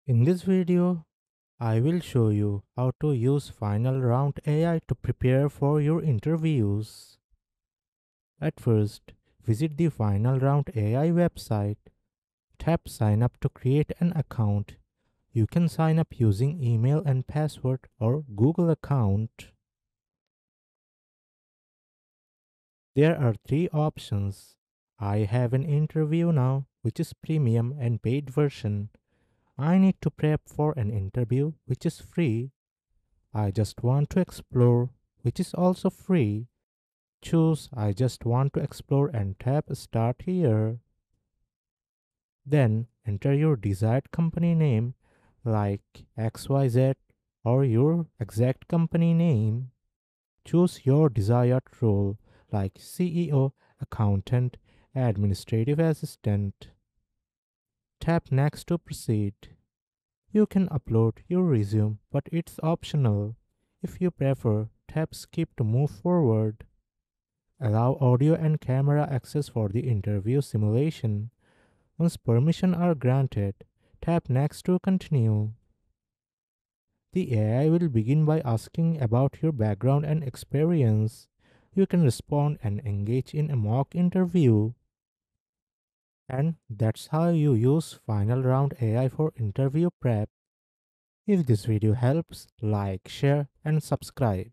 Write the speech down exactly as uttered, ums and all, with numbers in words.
In this video, I will show you how to use Final Round A I to prepare for your interviews. At first, visit the Final Round A I website. Tap Sign up to create an account. You can sign up using email and password or Google account. There are three options. I have an interview now, which is premium and paid version. I need to prep for an interview, which is free. I just want to explore, which is also free. Choose I just want to explore and tap Start here. Then enter your desired company name like X Y Z or your exact company name. Choose your desired role like C E O, accountant, administrative assistant. Tap Next to proceed. You can upload your resume, but it's optional. If you prefer, tap Skip to move forward. Allow audio and camera access for the interview simulation. Once permission are granted, tap Next to continue. The A I will begin by asking about your background and experience. You can respond and engage in a mock interview. And that's how you use Final Round A I for interview prep. If this video helps, like, share, and subscribe.